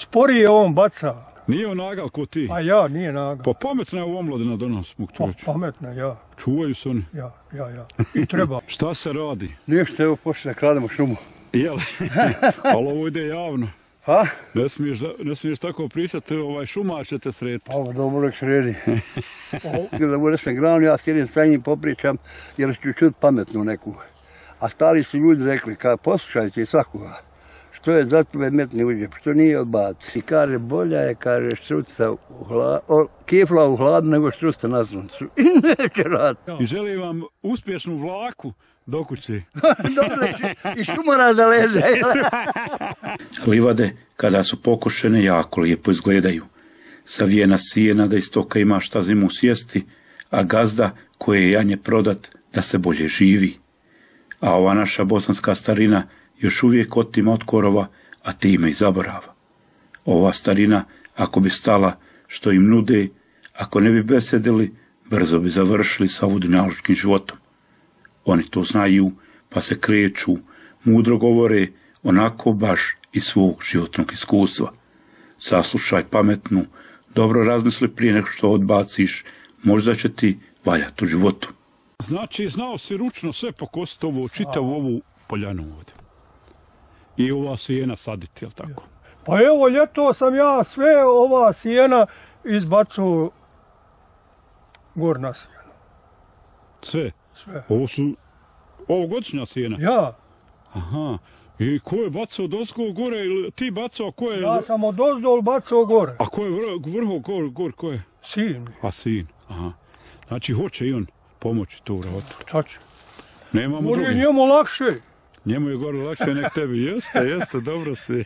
sporije on baca. Nije on nagal ko ti? A ja, nije nagal. Pa pametna je omladina danas, mogu ti reći. Pametna, ja. Čuvaju se oni. Ja. I treba. Šta se radi? Ništa, evo pošli da krademo šumu. Jel? Ali ovo ide javno. Ha? Ne smiješ tako pričati, šumar će te sretiti. Ovo dobro nek sredi. Da bude sam granu, ja sjedim sa njim popričam, jer ću čut pametnu neku. A stari su ljudi rekli, poslušajte svakoga. Što je za tebe metni u džep, što nije odbaci. I kaže, bolja je, kaže, štruca kifla u hladu nego štruca na suncu. I neće rad. I želim vam uspješnu vlaku do kući. Dobro, i šumara da leže. Livade, kada su pokošene, jako lijepo izgledaju. Savijena sijena da iz toka ima šta zimu sjesti, a gazda koje je janje prodat da se bolje živi. A ova naša bosanska starina još uvijek otima od korova, a time i zaborava. Ova starina, ako bi stala što im nude, ako ne bi besedili, brzo bi završili sa dunjalučkim životom. Oni to znaju, pa se kreću, mudro govore, onako baš iz svog životnog iskustva. Saslušaj pametnu, dobro razmisli prije nego što odbaciš, možda će ti valjati u životu. Znači, znao si ručno sve pokositi čitavu ovu poljanu ovdje. I ova sijena saditi, jel tako? Pa evo, ljeto sam ja sve ova sijena izbacuo gor na sijenu. Sve? Sve. Ovo su ovogodišnja sijena? Ja. Aha. I ko je bacao dozgo gore ili ti bacao, ko je? Ja sam od ozdol bacao gore. A ko je vrho gore, ko je? Sin. A sin, aha. Znači hoće i on pomoći tu uraditi. Tačno. Nemamo drugi. On je njemu lakše. Njemu je gore lakše nek tebi. Jeste, dobro si.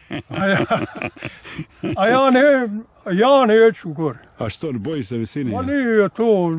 A ja neću gore. A što, boji se visine? Ma nije to.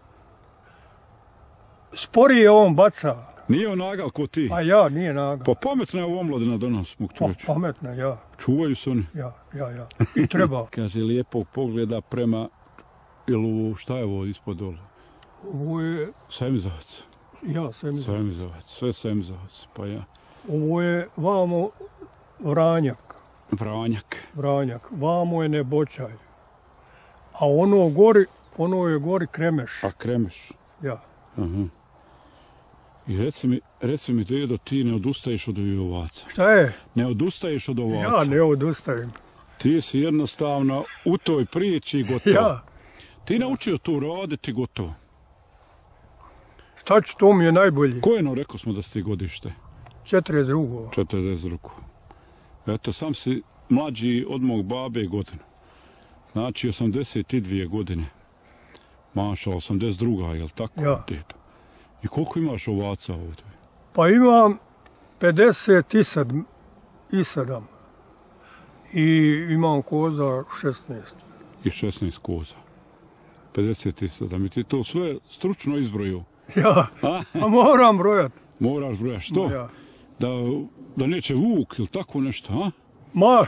Sporije on baca. Nije on nagal ko ti? A ja, nije nagal. Pa pametna je ovo omladina danas, mogu ti reći. Pametna, ja. Čuvaju se oni. Ja. I treba. Kaže, lijepog pogleda prema, ili šta je ovo ispod dole? Ovo je... Semizovac. Ja, Semizovac, sve Semizovac, pa ja. Ovo je vamo Vranjak. Vranjak. Vamo je Nebočaj. A ono je gori Kremeš. A Kremeš? Ja. Aha. I reci mi, dedo, ti ne odustaješ od ovih ovaca. Šta je? Ne odustaješ od ovaca. Ja ne odustajem. Ti si jednostavno u toj priči gotovo. Ja. Ti naučio tu raditi gotovo. Šta ću, to mi je najbolji. Koje rekao smo da si ti godište? 42. 42. Eto, sam si mlađi od mog babe godinu. Znači 82 godine. Maša, 82. Jel tako? Ja. Dedo? I koliko imaš ovaca ovdje? Pa imam 57 i imam koza 16. I 16 koza. 57. I ti to sve stručno izbrojio? Ja, a moram brojati. Moraš brojati. Što? Ja. Da neće vuk ili tako nešto, a? Ma,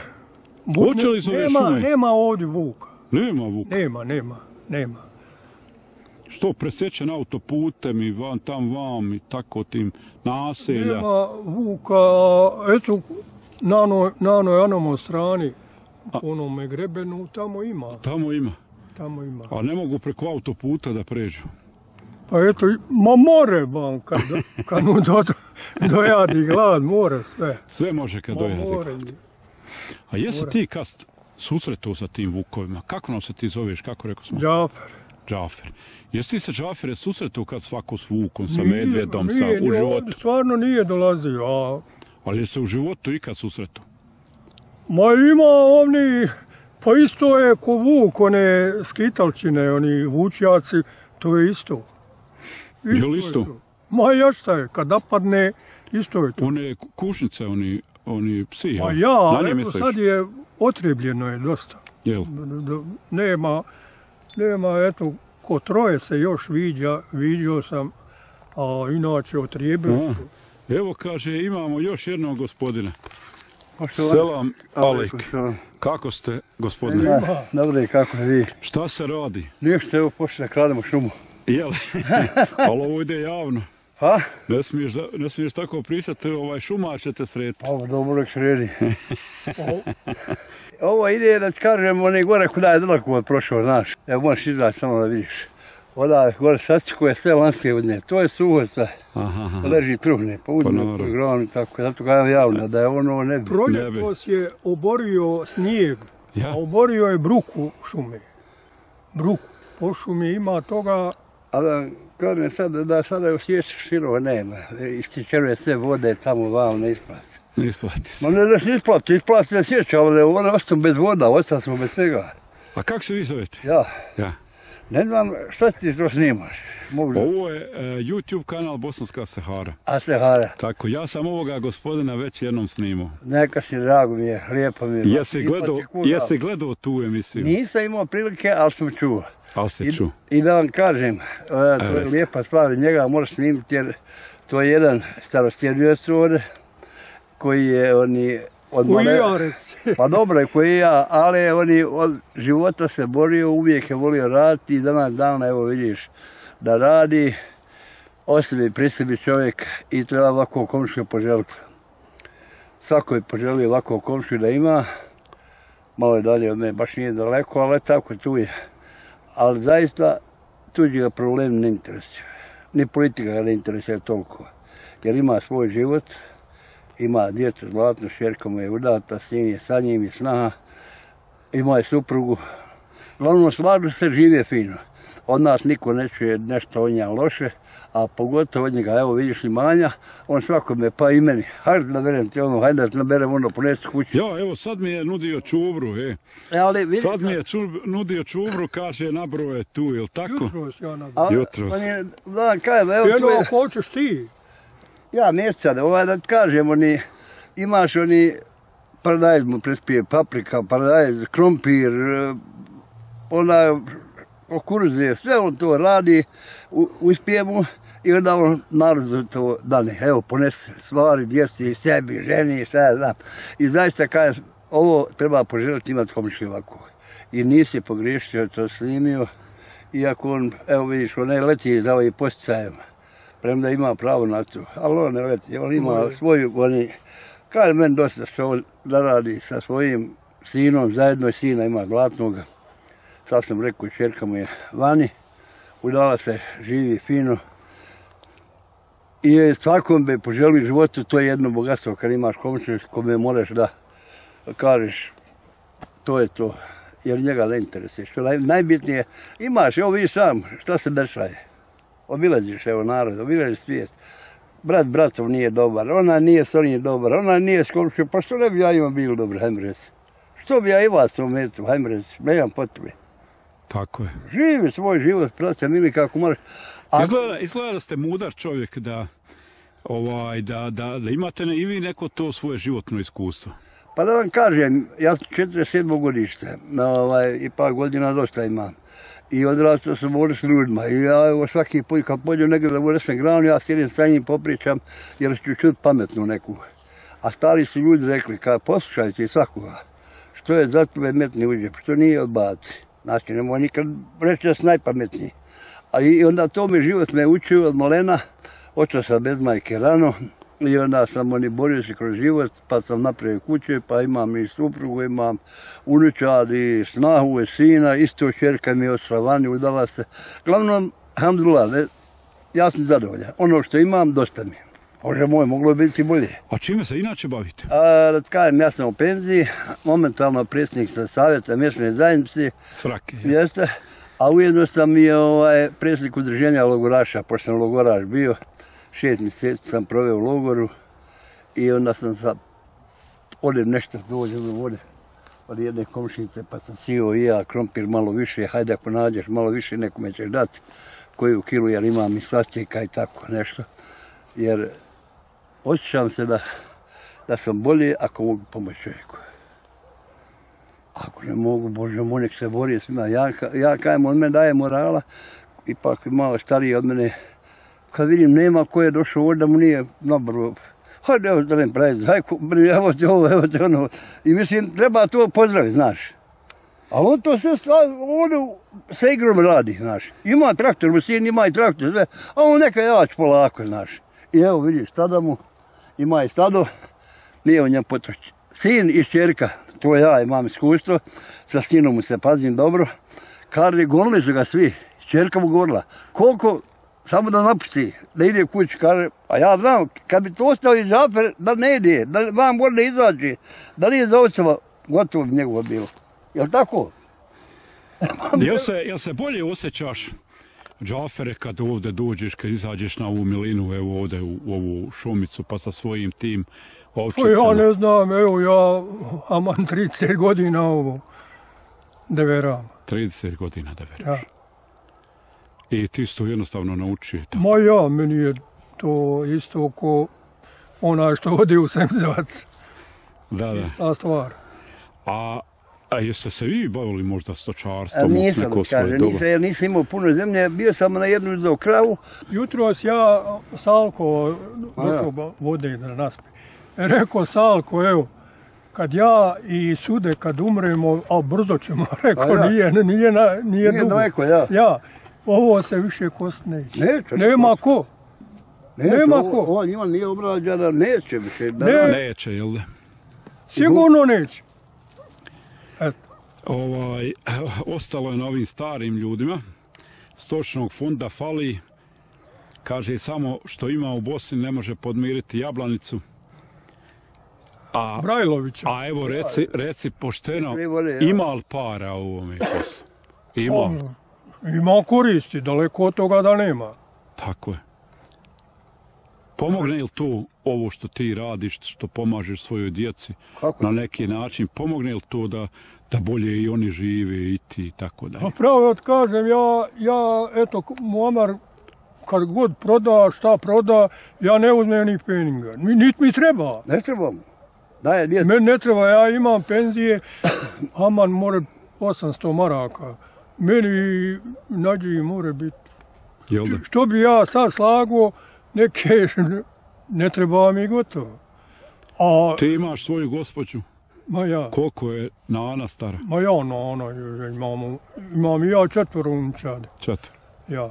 nema ovdje vuka. Nema vuka? Nema. Što, presjećen autoputem i vam i tako tim naselja? Nema vuka, eto, na onoj anomoj strani, onome grebenu, tamo ima. Tamo ima. A ne mogu preko autoputa da pređu? Pa eto, more vam, kad mu dojadi glad, more sve. Sve može kad dojadi glad. A jesi ti kad susretao sa tim vukovima? Kako nam se ti zoveš, kako rekao smo? Džafer. Jesi ti se, Džafere, susretao kad svako s vukom, sa medvjedom, u životu? Stvarno nije dolazio. Ali jesi se u životu ikad susretao? Ma ima oni, pa isto je ko vuk, one skitalčine, oni vučjaci, to je isto. Je li isto? Ma ja šta je, kad napadne, isto je to. One kušnice, oni psi, ma ja, eto sad je otrebljeno je dosta. Jel? Nema, eto, ko troje se još viđao sam, a inače otrijebili su. Evo, kaže, imamo još jednog gospodina. Selam alejk. Kako ste, gospodine? Dobro, kako je vi? Šta se radi? Ništa, evo pošli da krademo šumu. Jel? Ali ovo ide javno. Ha? Ne smiješ tako pričati, šumar će te sretiti. Ovo dobro nek sredi. ovo ide da ti kažem, oni gore kuda je Dalekovod prošao, znaš. Evo možeš izgledati samo da vidiš. Voda gore sastikuje sve lanske vodne, to je suho sve. Leži truhne, pa uzme po granu, tako, zato ga javno, da je ono ne bi. Proljetos je oborio snijeg, a oborio je bruku šume. Bruku, po šumi ima toga. A da kažem sad, da sada je osjećaš sirova nema, ističeruje sve vode tamo vam, ne isplati. Ne isplati se. Ma ne da se isplati ne sjeća, ali ono ostao bez voda, ostao smo bez svega. A kako se vi zovete? Ja. Ne znam šta ti to snimaš. Ovo je YouTube kanal Bosanska Sahara. A Sahara. Tako, ja sam ovoga gospodina već jednom snimao. Neka si, drago mi je, lijepo mi je. Jesi gledao tu emisiju? Nisam imao prilike, ali sam čuo. Ali ste čuo. I da vam kažem, to je lijepa stvar, njega možeš snimiti jer to je jedan starostjerioc ovdje koji je pa dobro je koji ja, ali od života se borio, uvijek je volio raditi i danas dana, evo vidiš, da radi o sebi, pri sebi čovjek i treba ovako komšiju poželiti. Svako je poželio ovako komšiju da ima, malo je dalje od mene, baš nije daleko, ali tako tu je. Ali zaista tuđi ga problem ne interesuje, ni politika ga ne interesuje toliko, jer ima svoj život. Ima djecu zlatnu, šerka mu je udata, sin je sa njim i snaha, ima je suprugu. Uglavnom slažu se, žive fino. Od nas niko ne čuje nešto od njega loše, a pogotovo od njega, evo vidiš Manja, on svakome pa i meni. Hajde naberem ti ono, hajde da naberem ono, ponesi kući. Ja, evo sad mi je nudio čubru, Sad mi je nudio čubru, kaže nabro je tu, jel tako? Jutros ja nabro. Jutros. Da, kajem, evo tu je. Jedno, hoćeš ti? Ja neću sad, da ti kažem, imaš paradajz mu prespije, paprika, paradajz, krompir, kukuruze, sve on to radi, uspije mu i onda on narodu to dane. Evo, ponese stvari, djeci, sebi, ženi, šta ja znam. I zaista kažem, ovo treba poželjeti imati komšiju ovako. I nisi pogriješio, to snimio, iako on, evo vidiš, on ne leti za ovim posticajima. Premda ima pravo na to, ali on ne leti, on ima svoju, kaže meni dosta što da radi sa svojim sinom, zajedno sina ima zlatnoga. Sad sam rekao, čerka mu je vani, udala se, živi fino. I svakom bi poželio životu, to je jedno bogatstvo kad imaš komšiju kome moraš da kažeš, to je to, jer njega ne interesuje. Što najbitnije, imaš, evo vidiš sam, šta se dešaje. Obilaziš evo narod, obilaziš svijet. Brat bratov nije dobar, ona nije s onim dobar, ona nije s komšijom, pa što ne bi ja imao bilo dobro, hajmo reci. Što bi ja i vas u metu, hajmo reci, nemam potrebe. Tako je. Živi svoj život, brate, mili kako moraš. Izgleda da ste mudar čovjek da imate i vi neko to svoje životno iskustvo. Pa da vam kažem, ja sam 47. godište, i par godina dosta imam. I odrastao sam ovdje s ljudima. I ja evo svaki put kad pođem negdje da uresem granu, ja sjedim sa njim popričam jer ću čut pametnu neku. A stari su ljudi rekli, poslušajte svakoga, što je za tebe metni uđep, što nije odbaci. Znači, nemoj nikad reći da si najpametniji. I onda to mi život me učio od malena, očeo sam bez majke rano. I onda sam borio se kroz život, pa sam napravio kuće, pa imam i suprugu, imam unučad i snahu i sina, isto čerka mi je otišla vani, udala se. Glavnom, alhamdulillah, ja sam zadovoljan. Ono što imam, dosta mi je. Bože moj, moglo bi biti bolje. A čime se inače bavite? Kažem, ja sam u penziji, momentalno predsjednik sam savjeta mjesne zajednice. Svrake. Jeste, a ujedno sam i predsjednik udruženja logoraša, pošto sam logoraš bio. 6 mjeseci sam proveo u logoru i onda sam odem nešto dođem do vode od jedne komšnice pa sam sio i ja krompir malo više, hajde ako nađeš malo više nekome ćeš dati koju kilu jer imam i slastika i tako nešto. Jer osjećam se da sam bolje ako mogu pomoći čovjeku. Ako ne mogu, Bože moj, nek se bori svima. Ja kajem, on me daje morala, ipak malo stariji od mene. Kad vidim nema ko je došao ovdje da mu nije nabrao, hajde evo da ne pravi, evo ti ovo, evo ti ono. I mislim, treba to pozdraviti, znaš. Ali on to sve ovdje sa igrom radi, znaš. Ima traktor, sin ima i traktor, sve, a on neka javač polako, znaš. I evo vidiš, tada mu ima i stado, nije on njem potroći. Sin i čerka, to ja imam iskustvo, sa sinom mu se pazim dobro, kaže, gonili su ga svi, čerka mu govorila, koliko, samo da napusti, da ide kući, kaže, a ja znam, kad bi to ostavili Džafer, da ne ide, da vam mora ne izađe, da nije za oceva, gotovo bi njegovo bilo. Jel' tako? Jel se bolje osjećaš, Džafere, kad ovdje dođeš, kad izađeš na ovu milinu, evo ovdje u ovu šumicu, pa sa svojim tim ovčicama? Ja ne znam, evo ja imam 30 godina ovo, da veram. 30 godina da veraš. Ja. I ti si to jednostavno naučio? Ma ja, meni je to isto ko onaj što ode u Semzevac. Da. Ista stvar. A jeste se vi bavili možda stočarstvom? Nisam, kaže, jer nisam imao puno zemlje, bio sam na jednu uzeo kravu. Jutros ja Salko došao vode na naspe. Rekao Salko, evo, kad ja i Sude, kad umremo, a brzo ćemo, rekao, nije dugo. Daleko, ja. Ja, ovo se više kost neće. Nema ko. Nema ko. Ova njima nije obrađena, neće više. Neće, jel da? Sigurno neće. Ostalo je na ovim starim ljudima, stočnog fonda fali, kaže samo što ima u Bosni ne može podmiriti Jablanicu. Brajlovića. A evo reci pošteno, ima li para u ovome poslu? Ima koristi, daleko od toga da nema. Tako je. Pomogne li to ovo što ti radiš, što pomažeš svojoj djeci na neki način, pomogne li to da bolje i oni žive i ti i tako dalje? Pravo kažem, ja eto, Muamar, kad god proda, šta proda, ja ne uzmem ni peninga. Niti mi treba. Ne trebamo. Meni ne treba, ja imam penzije, Aman more 800 maraka. Meni nađi more biti. Što bi ja sad slago, neke ne treba mi gotovo. Ti imaš svoju gospođu? Ma ja. Koliko je Nana stara? Ma ja, imam i ja 4 unučadi. 4? Ja.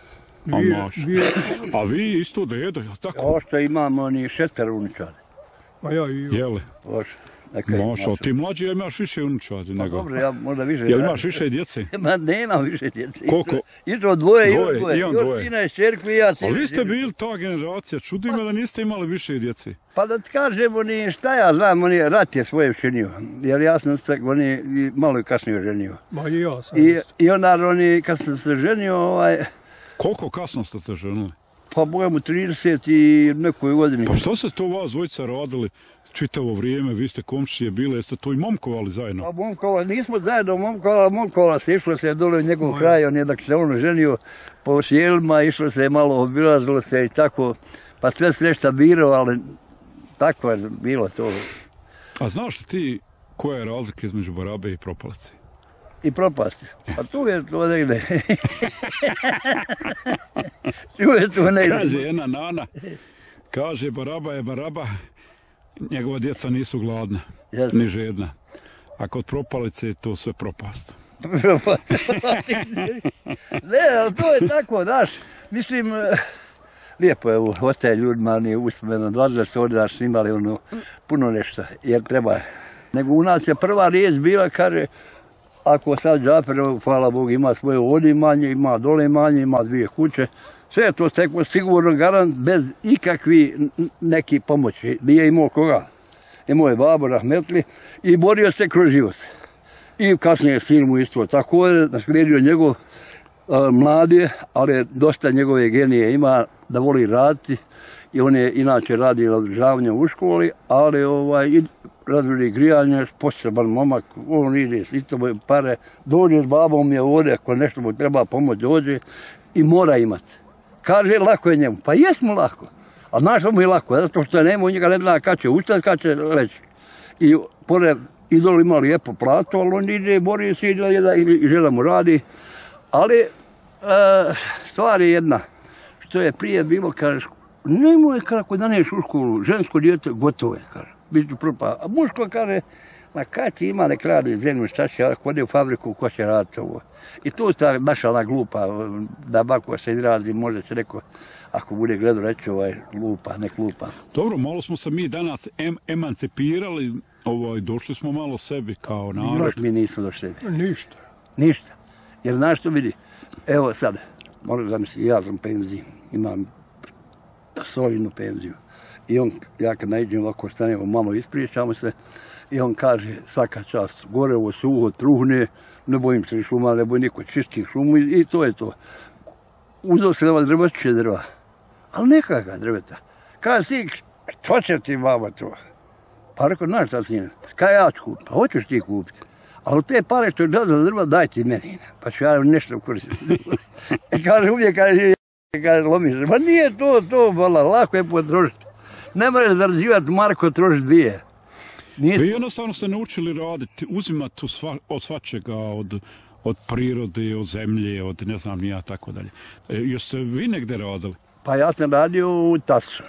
A vi isto dedo, jel' tako? Ovo što imamo oni 6 unučadi. Ma ja i... Jele? Mašal, ti mlađi imaš više unučadi nego... Dobro, ja možda više... Jel imaš više djece? Ma nemam više djece. Koliko? Išao dvoje. Još sina je šćerku i ja... Ali vi ste bili ta generacija, čudi me da niste imali više djece. Pa da ti kažem, šta ja znam, rat je svoje ženio. Jer ja sam se malo i kasnije ženio. Ma i ja sam. I onda kad sam se ženio... Koliko kasno ste se ženili? Pa bojemo 30 i nekoj godini. Pa što ste to vas dvojica radili čitavo vrijeme? Vi ste komšije bile, jeste to i momkovali zajedno? Pa momkovali, nismo zajedno momkovali se, išlo se dole u njegov kraj, on je dok se ono ženio po sjelima, išlo se malo, obilazilo se i tako, pa sve nešto birao, ali tako je bilo to. A znaš li ti koja je razlika između barabe i propalice? I propasti. A tu je to negdje. Tu je to negdje. Kaže jedna Nana, kaže baraba je baraba, njegova djeca nisu gladna, ni žedna. A kod propalice je to sve propast. Ne, ali to je tako, znaš, mislim, lijepo je ovo, ostaje ljudima, nije uspomeno, dlažda se ovdje daš snimali puno nešto, jer treba. Nego u nas je prva riječ bila, kaže, ako sad Džafer, hvala Bogu, ima svoje ovdje imanje, ima dole imanje, ima 2 kuće, sve je to steklo sigurno garant, bez ikakvi neki pomoći. Nije imao koga. Imao je babo rahmetli i borio se kroz život. I kasnije je filmu isto. Tako je naslijedio njegov mladi, ali dosta njegove genije ima da voli raditi. I on je inače radio održavanje u školi, ali razvili grijanje, poseban momak, on ide, isto mu pare, dođe s babom je ovdje, ako nešto mu treba pomoć, dođe i mora imati. Kaže, lako je njemu. Pa jesmo lako. A znaš što mu je lako, zato što nema u njega ne zna kad će ustati, kad će leći. I pored idol ima lijepo plato, ali on ide, bori se i žena mu radi. Ali stvar je jedna, što je prije bilo, kaže, nemoj kako daneš u školu, žensko dijete, gotovo je, kaže. A muško, kaže, Ma kad ti ima nek radi zemlju, šta će, ako ode u fabriku, ko će raditi ovo? I tu ta naša ona glupa, da bako se izrazi, možda će neko, ako bude gledao, reći glupa, ne glupa. Dobro, malo smo se mi danas emancipirali, došli smo malo sebi kao narod. Još mi nismo došli. Ništa. Ništa. Jer znaš što vidi, evo sad, moram da misli, ja sam penziji, imam solidnu penziju. I ja kad nađem ovako stanemo, malo ispričamo se, i on kaže svaka čast, gore ovo suho, truhne, ne bojim se šuma, ne bojim niko, čistim šumu i to je to. Uzeo se ova drvačiće drva, ali nekakva drveta. Kaže si, što će ti baba to? Pa rekao, znaš šta s njene? Kaj ja ću kupiti? Pa hoćeš ti kupiti. Ali te pare što je dao za drva, daj ti meni. Pa ću ja nešto koristiti. Kaže, uvijek kaže, lomiš. Ma nije to, bala, lako je potrošiti. Ne moraš zarađivati Marko, trošiti dvije. Vi jednostavno ste naučili raditi, uzimati od svačega, od prirode, od zemlje, od ne znam nija, tako dalje. Jeste vi negdje radili? Pa ja sam radio u TAS-u.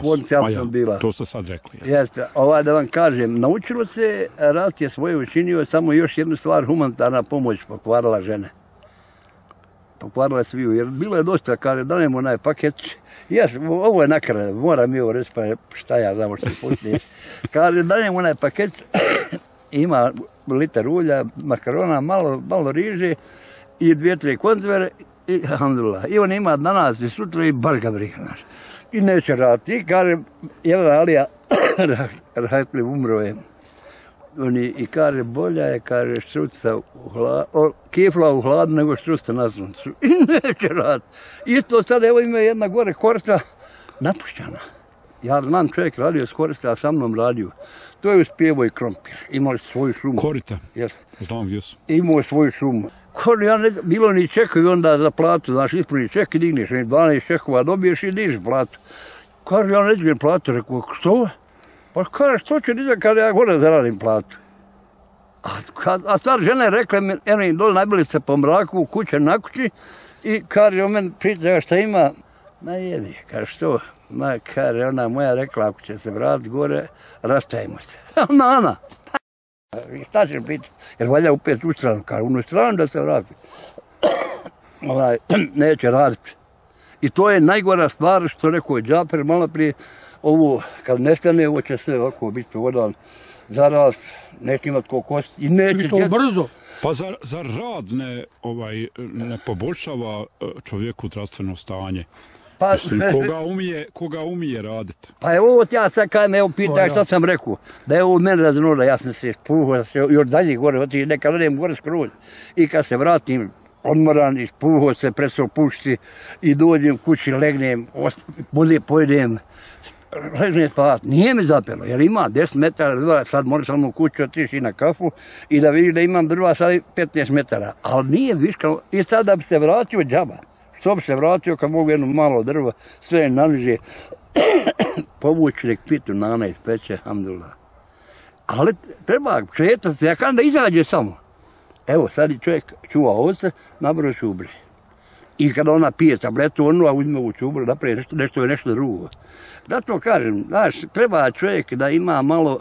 To ste sad rekli. Jeste. Da vam kažem, naučilo se, rat je svoje učinio, samo još jednu stvar, humanitarna pomoć pokvarila žene. Pokvarila sviju, jer bilo je dosta, kaže, danemo onaj paket. Ovo je nakrada, moram mi ovo reći, pa šta ja znam što poslije. Kaže, danemo onaj paket, ima liter ulja, makarona, malo riže i 2-3 konzerve i alhamdulillah. I on ima danas i sutra i baš ga briga, znaš. I neće raditi. I kaže, jedan Alija, rahmetli umro je. I kaže, bolja je, kaže, štruca kifla u hladu nego štruca na suncu. I neće raditi. Isto sad, evo ima jedna gore korista napuštena. Ja znam čovjek radio s korista, a sa mnom radio. To je uspjevo i krompir. Imali svoju šumu. Korita? Znam gdje su. Imao svoju šumu. Bilo ni čekaju onda za platu, znaš, ispuni ček i digneš, 12 čekova dobiješ i dižeš platu. Kaže, ja ne dignem platu, rekao, što? Pa kaže, što ću dignem kada ja gore zaradim platu? A stvar žene rekla mi, eno im dole najbolje se po mraku, kuća na kući, i kaže, o meni priča šta ima, ma jedi, kaže, što? Ma, kaže, ona moja rekla, ako će se vratiti gore, rastajemo se. Ona. Šta ćeš biti? Jer valja upet u stranu, kaže, u stranu da se vrati. Neće raditi. I to je najgora stvar što rekao je Džafer malo prije, ovo kad nestane, ovo će sve ovako biti vodan, zarast, neće imati ko kosti i neće... I to brzo. Pa zar rad ne poboljšava čovjeku zdravstveno stanje? Mislim, koga umije raditi? Pa evo ja sad kad me pitaj šta sam rekao, da je ovo mene raznoda, ja sam se spuhao, još dalje gore, otići nekad odem gore skroz. I kad se vratim, odmoran, ispuhao se, presao pušti i dođem kući, legnem, bolje pojedem, legnem spavat. Nije mi zapelo, jer ima 10 metara drva, sad moram samo u kuću otići na kafu i da vidiš da imam drva sad 15 metara, ali nije viškalo. I sad da bi se vratio džaba. Što bi se vratio kad mogu jedno malo drva, sve naliže, povući nek pitu nana iz peće, alhamdulillah. Ali treba kretati se, ja kažem da izađe samo. Evo, sad je čovjek čuva ovce, nabrao čubre. I kada ona pije tabletu, onu, a uzme u čubru, napravi nešto drugo. Zato kažem, znaš, treba čovjek da ima malo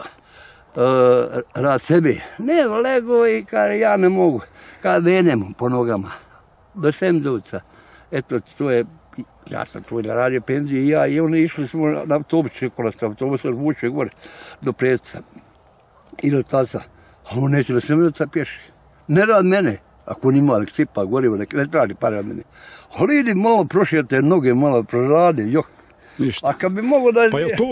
rad sebe. Ne, lego i kaže, ja ne mogu, kada venemo po nogama, do Semdovca. Eto, to je, ja sam tu radio penziju i ja, i oni išli smo na autobus, autobus vuče gore, do Predca i do Tasa. Ali on neće da Semdovca pješi. Ne rad mene, ako on ima sipa gorivo, ne traži pare od mene. Ali idi malo prošijete noge, malo proradi, jok. Ništa. A kad bi mogo da... Pa je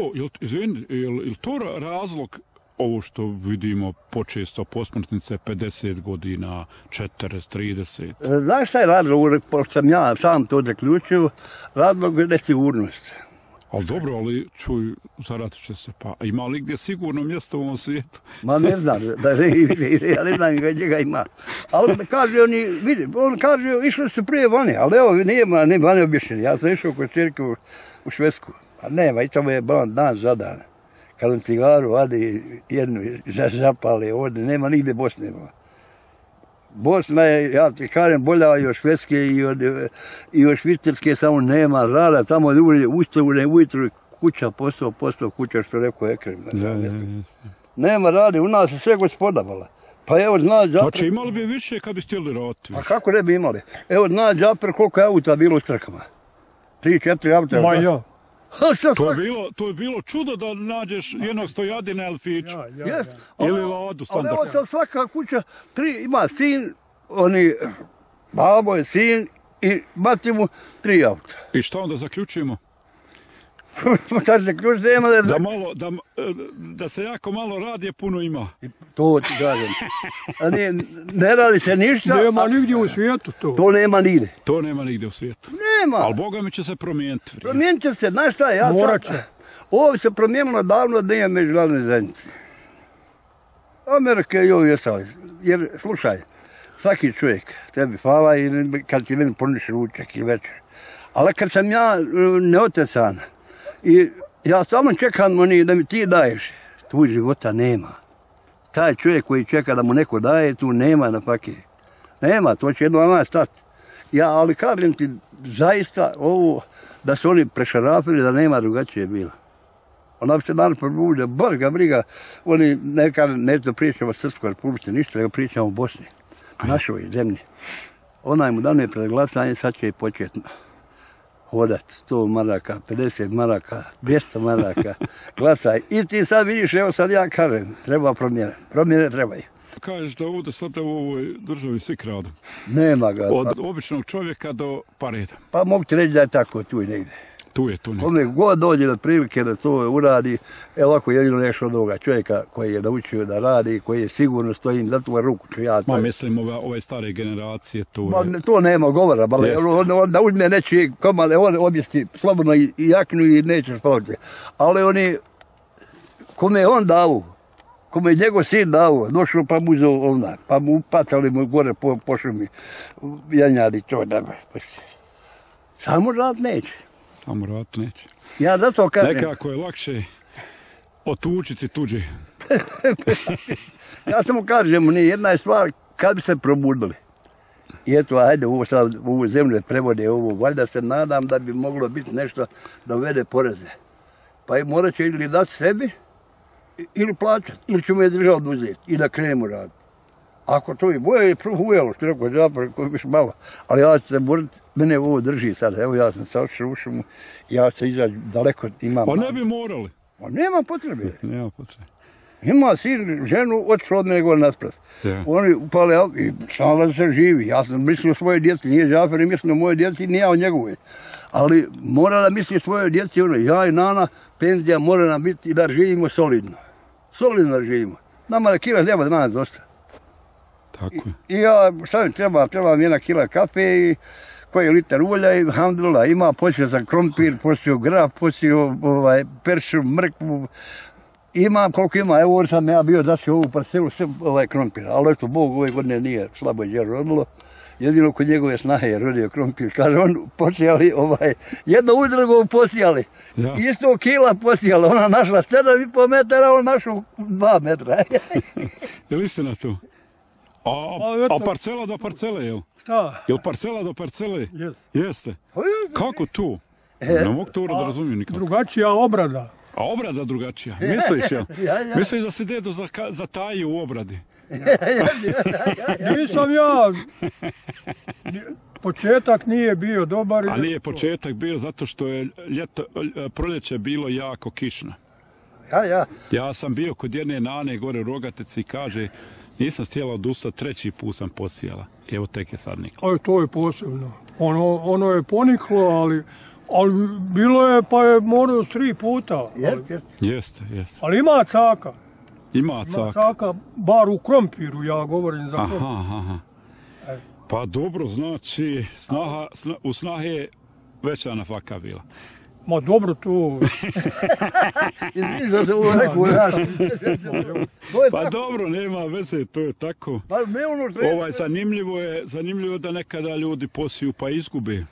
to razlog ovo što vidimo počesto posmrtnice 50 godina, 40, 30? Znaš šta je razlog, pošto sam ja sam to zaključio, razlog je nesigurnost. Ali dobro, ali čuj, zaratit će se, pa ima li gdje sigurno mjesto u ovom svijetu? Ma ne znam, ja ne znam gdje ima. Ali kaže oni, vidi, on kaže, išli su prije vani, ali evo, nije vani objašnjeni. Ja sam išao kod čirke u Švedsku, a nema, i tamo je dan za dan. Kad on cigaru vadi jednu, zapali ovdje, nema nigdje Bosne. Bosna je, ja ti kažem, bolja i od Švedske i od Švicarske, samo nema rada, tamo ljudi ustavu ujutru kuća, posao, kuća, što rekao Ekrem. Nema radi, u nas je sve gospoda vala. Pa evo, zna Džaper... Znači imali bi više kad bi htjeli raditi. A kako ne bi imali? Evo, zna Džaper koliko je auta bilo u Strkama. 3-4 auta. Ma ja. To je bilo čudo da nađeš jednog Stojadina ili Fiću. Ili Ladu standardno. Ali evo sad svaka kuća, ima sin, babo je sin i mati mu 3 auta. I šta onda zaključujemo? Da se jako malo radi, je puno ima. To ti kažem. Ne radi se ništa. Nema nigdje u svijetu to. To nema nigdje. To nema nigdje u svijetu. Nema. Ali Boga mi će se promijeniti. Promijenit će se, znaš šta, Morat će. Ovo se promijenilo davno da nije međunarodne zajednice. Amerika i ovi ostali. Jer, slušaj, svaki čovjek tebi hvala i kad ti meni poniši ručak i večer. Ali kad sam ja neotecan i ja stalno čekam da mi ti daješ, tu života nema. Taj čovjek koji čeka da mu neko daje, tu nema na pake. Nema, to će jedno vama stati. Ali kažem ti, zaista ovo, da su oni prešarafili, da nema drugačije bilo. Ona bi se danas probuđa, baš ga briga, oni neto pričamo o Srpskoj republici, ništa, nego pričamo o Bosni, našoj zemlji. Onaj mu dane pred glasanje, sad će i početi hodat 100 maraka, 50 maraka, 200 maraka, glasaj. I ti sad vidiš, evo sad ja kažem, treba promjene trebaju. Kažeš da ovdje sad u ovoj državi svi kradu. Nema ga. Od običnog čovjeka do pareda. Pa mogu ti reći da je tako tu i negdje. Tu negdje. Kome god dođe do prilike da to uradi, evo ovako jedino nešto od ovoga čovjeka koji je naučio da radi, koji je sigurno stojim za tvoju ruku ću ja. Mislim ove stare generacije to... To nema govora, da uzme neći komale, on objesti slobodno i jaknu i nećeš provati. Ali oni, kome je on dao, kome je njegov sin dao, došao pa mu uzeo pa mu upatali mu gore po šumi, janjadi to da me. Samo rad neće. Samo rad neće. Ja zato kažem. Nekako je lakše otučiti tuđe. Ja samo kažem, jedna je stvar, kad bi se probudili. I eto, ajde, ovu zemlju prevode ovo, valjda se nadam da bi moglo biti nešto da uvede poreze. Pa morat će ili dati sebi, ili plaćati, ili ćemo je državu oduzeti i da krenemo raditi. Ako to i boje je uvijelo, što rekao Džaper, koji biš malo, ali ja ću se boriti, mene ovo drži sad, evo ja sam sad u šumu, ja se izađu daleko, imam... Pa ne bi morali. Pa nema potrebe. Nema potrebe. Ima sin, ženu, otišao od mene gore nasprat. Oni upali i samo da se živi. Ja sam mislio o svojoj djeci, nije Džafer i mislio o mojoj djeci, nije o njegovoj. Ali mora da misli o svojoj djeci, ja i Nana, penzija mora nam biti i da živimo solidno. Solidno da živimo. Nama na kila treba danas dosta. Tako je. I ja, šta mi treba mi 1 kila kafe i koji litar ulja i hamdulillah, ima, posio sam krompir, posio grah, posio peršu, mrkvu, imam koliko ima, evo sam ja bio zasio ovu parcelu, sve krompir, ali eto, Bog ove godine nije slabo je rodilo, jedino kod njegove snahe je rodio krompir, kaže on, posijali, jedno udrugo posijali, isto kila posijali, ona našla 7,5 metara, on našao 2 metra. Je li istina to? A parcela do parcele, jel? Šta? Jel parcela do parcele? Jeste. Kako tu? Ne mogu to da razumijem nikako. Drugačija obrada. A obrada drugačija? Misliš, jel? Misliš da se dedo zataji u obradi? Nisam ja. Početak nije bio dobar. A nije početak bio zato što je proljeće bilo jako kišno. Ja sam bio kod jedne nane gore u Rogateci i kaže, nisam htjela odustati, 3. put sam posijala. Evo tek je sad niklo. To je posebno. Ono je poniklo, ali bilo je pa je morao 3 puta. Jeste. Ali ima caka. Ima caka, bar u krompiru, ja govorim za krompir. Aha. Pa dobro, znači, u snahe je veća nafaka bila. Ma dobro to... Pa dobro, nema veze, to je tako. Zanimljivo je da nekada ljudi posiju pa izgube.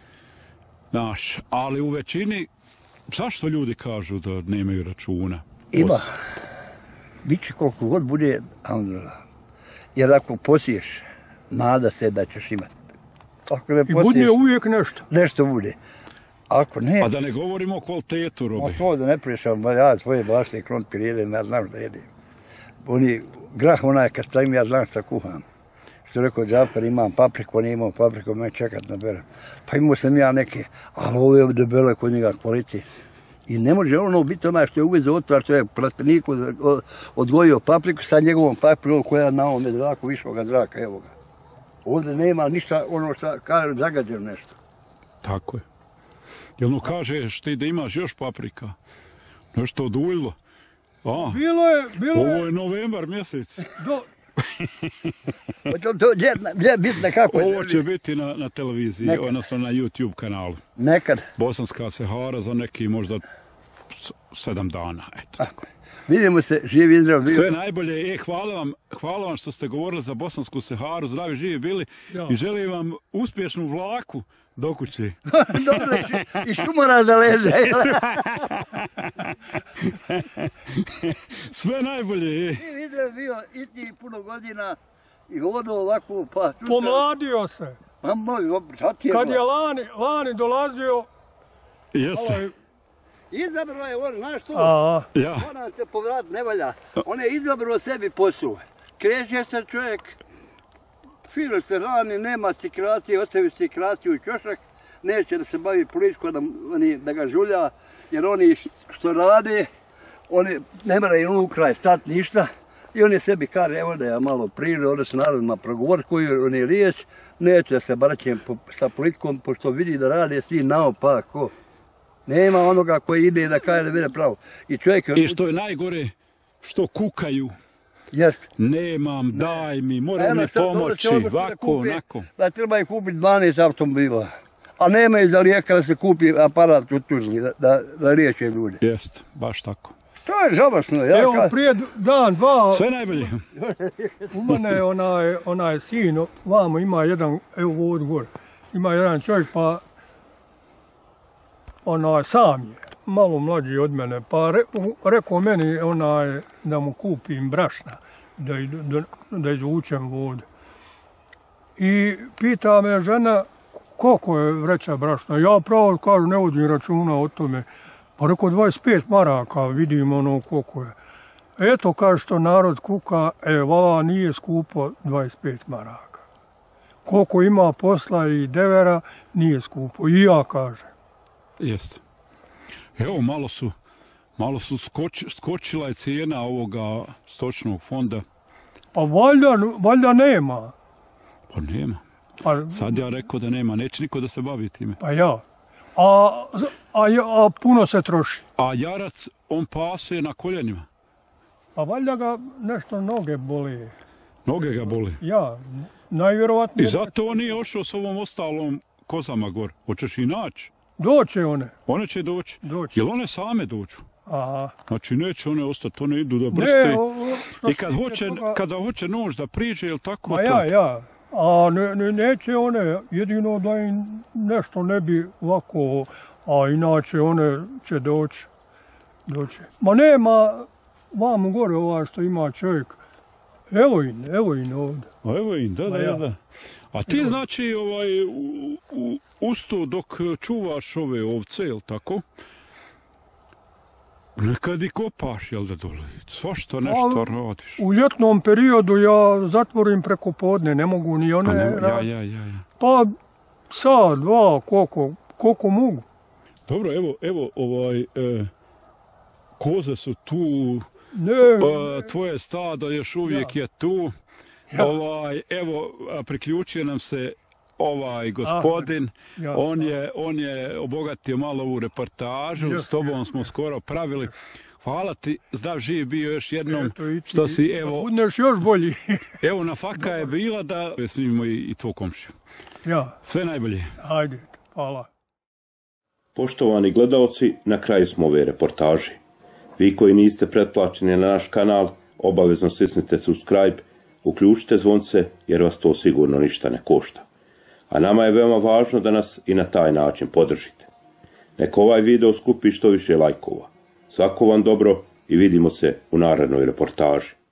Ali u većini, zašto ljudi kažu da nemaju računa? Ima. Biće koliko god bude, jer ako posiješ, nada se da ćeš imati. I bude uvijek nešto. Nešto bude. Ako ne... A da ne govorimo o kvalitetu robe. To da ne pričam, ja svoje bašte krompir jedem, ja znam da jedem. oni grah onaj kad stavim, ja znam šta kuham. Što rekao Džafer, imam papriku, on je imao papriku, me čekat na berem. Pa imao sam ja neke, ali ovo je debelo kod njega kvalitet. I ne može ono biti onaj što je uvezao otvar, što je plasteniku odvojio papriku sa njegovom paprikom koja na ovome zraku, višoga zraka, evo ga. Ovdje nema ništa ono što kaže zagađeno nešto. Tako je. Jel mu kažeš ti da imaš još paprika? Nešto oduljilo? Bilo je... Ovo je novembar mjesec. Gdje bitno kako je? Ovo će biti na televiziji, odnosno na YouTube kanalu. Nekad. Bosanska Sehara za neki možda 7 dana. Eto. Vidimo se, živi zdrav. Sve najbolje. Hvala vam što ste govorili za Bosansku Seharu. Zdravi živi bili i želim vam uspješnu vlaku do kuće. Dobro, i šumara da leže. Sve najbolje. Živi zdrav bio i ti puno godina i hodo ovako pa... Pomladio se. Kad je lani dolazio... Jeste. Izabrao je on, znaš što? Moram se povratiti, ne valja. On je izabrao sebi posao. Kreće se čovjek, fino se rani, nema sikracije, ostavi sikraciju u čošak, neće da se bavi političko, da ga žulja, jer oni što rade, oni ne moraju u kraj stati ništa. I on je sebi kaže, evo da ja malo priđu, ovdje se narodima progovor koju on je riječ, neće da se braćem sa politikom, pošto vidi da rade svi naopako. Nema onoga koji ide da kaže da vede pravo. I što je najgore, što kukaju. Jest. Nemam, daj mi, mora mi pomoći, ovako, onako. Da treba ih kupiti 12 automobila. A nema i za lijeka da se kupi aparat u Tuzli, da liječe ljudi. Jest, baš tako. To je žalostno. Evo prije dan, dva... Sve najbolje. U mene je onaj sin, vamo ima jedan, evo ovdje gore, ima jedan čovjek pa sam je, malo mlađi od mene, pa rekao meni da mu kupim brašna, da izvučem vodu. I pita me žena koliko je vreća brašna. Ja pravo kažu ne vodim računa o tome. Pa rekao 25 maraka, vidim ono koliko je. Eto kaže što narod kuka, vala nije skupo 25 maraka. Koliko ima posla i devera, nije skupo. I ja kažem. Jeste. Evo, malo su skočila je cijena ovoga stočnog fonda. Pa valjda nema. Pa nema. Sad ja rekao da nema, neće niko da se bavi time. Pa ja. A puno se troši. A jarac, on pase na koljenima. Pa valjda ga nešto noge boli. Noge ga boli? Ja, najvjerovatnije. I zato on nije ošao s ovom ostalom kozama gor. Hoćeš i naći? Doće one. One će doći. Jel one same dođu? Aha. Znači neće one ostati, one idu da brste. I kada hoće nož da priđe, jel tako? Ma ja. A neće one, jedino da im nešto ne bi ovako, a inače one će doći. Ma nema, vamo gore što ima čovjek, evo in ovdje. A evo in, da. A ti znači usto dok čuvaš ove ovce, jel tako? Nekad i kopaš, jel da dole? Svašta nešto radiš. U ljetnom periodu ja zatvorim preko podne, ne mogu ni one raditi. Pa sad, dva, koliko mogu. Dobro, evo koze su tu, tvoje stado još uvijek je tu. Evo, priključio nam se ovaj gospodin, on je obogatio malo ovu reportažu, s tobom smo skoro pravili. Hvala ti, zdrav živ bio još jednom, što si, evo... Budneš još bolji. Evo, nafaka je bila da snimimo i tvoj komšiju. Ja. Sve najbolje. Ajde, hvala. Poštovani gledaoci, na kraju smo ove reportaže. Vi koji niste pretplaćeni na naš kanal, obavezno stisnite subscribe, uključite zvonce jer vas to sigurno ništa ne košta. A nama je veoma važno da nas i na taj način podržite. Neka ovaj video skupi što više lajkova. Svako vam dobro i vidimo se u narednoj reportaži.